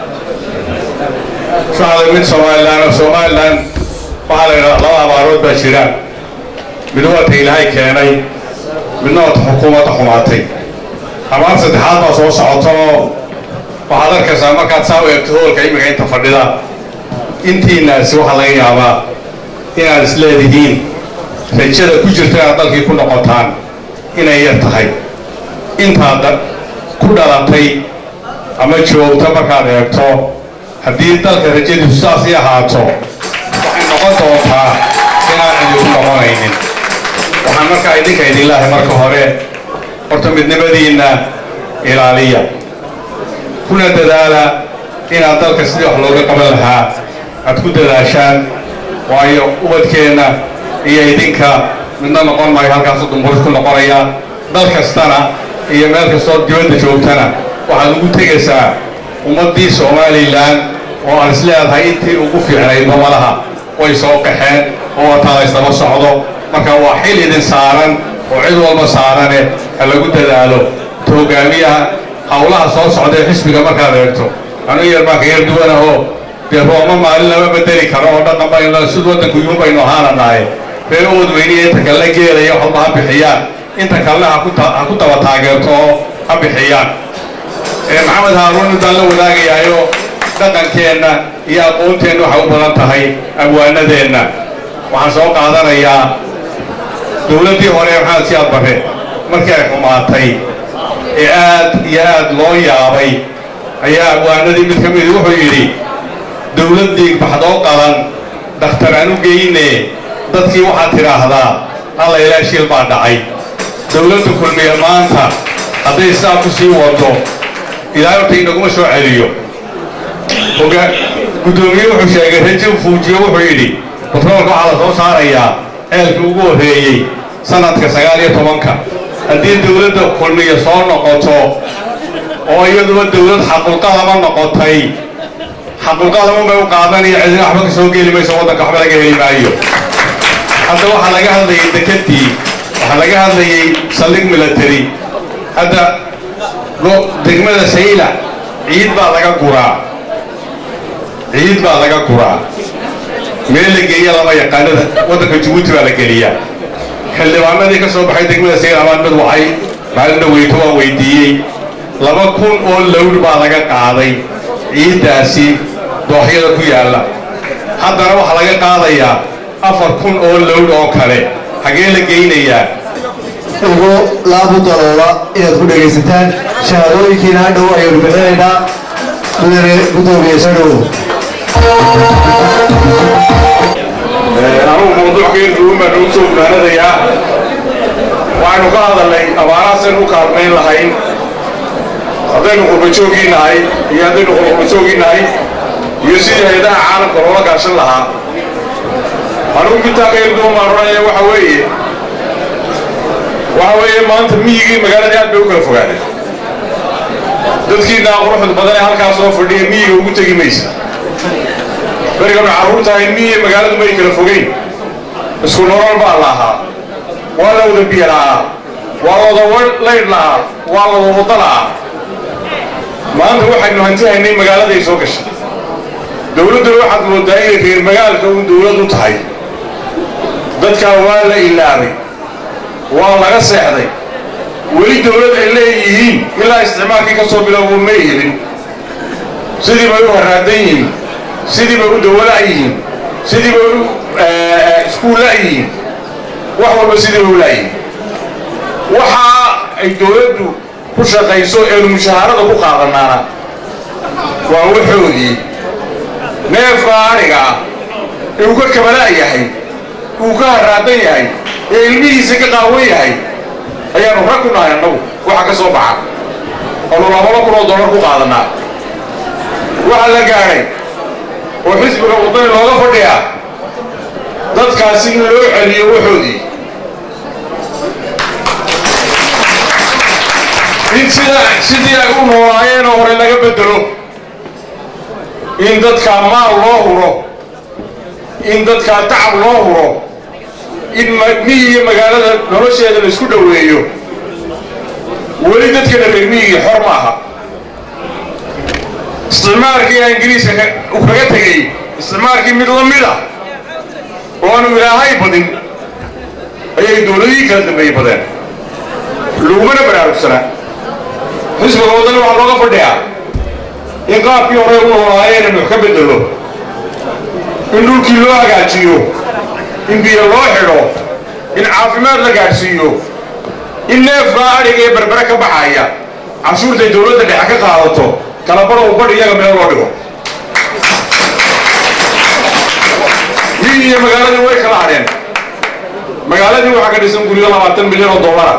shacabka mid Soomaaliland oo Soomaaliland waxaa la yidhaahdaa laba abaarood baa jira mid waa ta ilaahay keenay midna waa ta xukuumadda xumaatay abaar saddexaad baa soo socoto waxaad arkaysaa markaad saa u eegto hoolka imika inta fadhida intiinaasi waxaa laga yaabaa inaad isleedihiin rajada ku jirta inaad dalkii ku noqotaan inay yar tahay intaad ku dhalatay ama joogta markaad eegto haddii dalka rajadiisu saasii ahaato waxay noqon doontaa inaan idinku noqonaynin waxaan markaa idinka idinlaahay marka hore horta midnimadiinna ilaaliya kuna dadaala inaad dalka sidii wax looga qaban lahaa aad ku dadaashaan waayo ubadkeenna iyo idinka midna noqon maayo halkaasu dumburis ku noqonaya dal kastana iyo meel kastoo dibadda joogtana waxaad ugu tegaysaa ummaddii Somaliland oo aan isleedahay intii ugu fiicnayd malaha way soo qaxeen oo wataa isdaba socdo marka waa xil idin saaran oo cid walba saarane ha lagu dadaalo hogaamiyaha hawlaha soo socda xisbiga markaad eegto anu yar baa ka yar duwanahoo dee rooma maalin lama bedeli karo oo dhaqan baynu siduu waddanku yuhu baynu ahaananahay reer ood weyniya inta kale la geelaya waxba ha bixiyaan inta kalena ha ku daba taageerto oo ha bixiyaan maxamed haaruun intaan la wadaagayaayo dhaqankeenna iyo aqoonteenna waxay u badan tahay abwaanadeenna waxaan soo qaadanayaa dowladdii hore ee maxamed siyaad barre markii ay xumaatay ee aad iyo aad loo yaabay ayaa abwaanadii mid ka midi wuxuu yidhi dowlad dhiigbaxdoo qalan dhakhtar aan u geyne dadkii waxaad tidhaahdaa alla ilaa shil baa dhacay dowladda kulmiya maanta hadday saa ku sii wado ilaahay horta inaguma soo celiyo gudoomiye wuxuu sheegay rajo fuujiyo wuxuu yidhi batroolka waxaa la soo saarayaa ceelkii ugu horreeyey sanadka sagaal iyo tobanka haddii dowladda kulmiya soo noqoto oo iyaduba dowlad xaqulqadama noqotay xaqulqadama bay u qaadanaya cidina waxba ka soo geli mayso waddanka waxba laga heli maayo hadda waxaa laga hadlayay dekadii waxaa laga hadlayay saldhig military hadda degmada sayla ciid baa laga guraa ciid baa laga guraa meel la geeya lama yaqaanada waddanka Djibouti baa la geliyaa xildhibaanadii ka soo baxay degmada sayla baan mid wacay maalin dhaweyto waan weydiiyey laba kun oo lowr baa laga qaaday ciiddaasi dooxyada ku yaalla haddana waxaa laga qaadayaa afar kun oo lowr oo kale hagee la geynayaa ugu laabu daloola inaad ku dhegaysataan shahaadooyinkiina hadhow ayaynu bixinaynaa mudane gudoomiye soo dhowow anugu mawduuckeenu baan ugu soo gunaanadayaa waxaynu ka hadalnay abaarahaasaynu u kaalmayn lahayn haddaynu qurbajoogii nahay iyo haddaynu qurbajoogii nahay iyo sidii hay-adaha caalamka loola gaashan lahaa anugu midtaa qayrduuma baan odhanaya waxa weeye waxa weeye maanta miyigii magaaladii aad bay u kala fogaadeen dadkiina quruxda badan ee halkaas soo fadhiya miyiga ugu tegi maysa beriganu carruurtahay miyiga magaaladu may kala fogeyn isku nolol baa la ahaa waa la wada biyo la'aa waa la wada laydh la'aa waa la wada wadda la'aa maanta waxaynu hantihaynay magaaladay soo gashay dowladduna waxaad moodaa inay reer magaalka uun dowlad u tahay dadkaa waa la ilaabay waa laga seexday weli dowlad ay leeyihiin ilaa isticmaalkii ka soo bilowba may helin sidii bay u haraadan yihiin sidii bay u dawola'yihiin sidii bay u iskuulla'yihiin wax walba sidii bay u la'yihiin waxa ay dowladdu ku shaqayso eenu mushaharada ku qaadanaana waa waxoodii neefka ariga ah ee uu ka kabalaa yahay uu ka haraadan yahay ee ilmihiisa ka qaawan yahay ayaanu rag ku nahay annagu waxa ka soo baxa oonu labada kun oo dollar ku qaadanaa waxa la gaadhay oo xisbiga wadani looga fadhiyaa dadkaasi in loo celiyo waxoodii in sida sidii ay u noolaayeen oo hore laga bedelo in dadka maal loo huro in dadka tacab loo huro in miyiga magaalada nolosheeda la isku dhaweeyo weli dadka reer miyiga xor maaha isticmaalkii ingiriiska uu kaga tagay isticmaalkii mid la mid ah oo aanu ilaahay badin ayay dowladihii kala dambeeyey badeen lagumana baraarugsanaa xisbiga waddani waxaa looga fadhiyaa in qaabkii hore u noolaayeen in wax ka bedelo in dhulkii loo hagaajiyo in biyo loo xidho in caafimaad la gaadhsiiyo in neefkaa adhiga ee berbere ka baxaya cashuurtay dowladda dhexe ka qaadato kala bar uu badh iyaga meel loo dhigo miyi iyo magaaladii way kala hadheen magaaladii waxaa ka dhisan guriga labaatan milyan oo dollara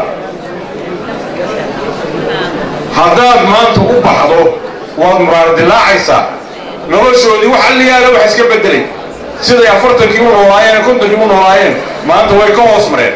haddaad maanta u baxdo waad muraar dilaacaysaa noloshoodii wax alliyaala wax iska beddelay siday afartankii u noolaayeen kontonkii u noolaayeen maanta way ka hoos mareen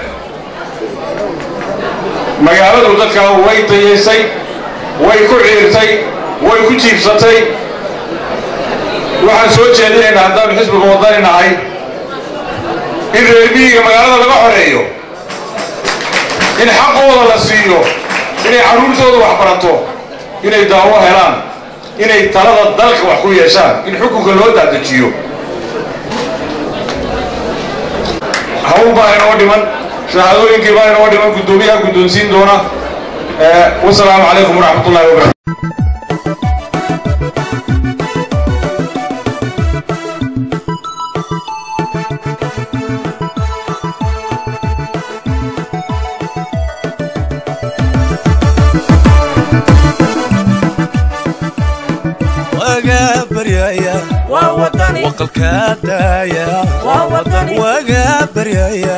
magaaladu dadkaa way dayaysay way ku ciirtay way ku jiibsatay waxaan soo jeedinaynaa haddaanu xisbiga waddani nahay in reer miyiga magaalada laga xoreeyo in xaqooda la siiyo inay carruurtooda wax barato inay daawo helaan inay talada dalka wax ku yeeshaan in xukunka loo daadajiyo hawl baa inoo dhiman shahaadooyinkii baa inoo dhiman guddoomiyaha guddoonsiin doona wasalaamu calaykum waraxmat ullahi wabarakatu وقلك دايا وقابر يا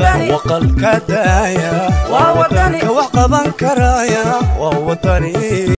وقلك دايا وقبن كرايا ووطني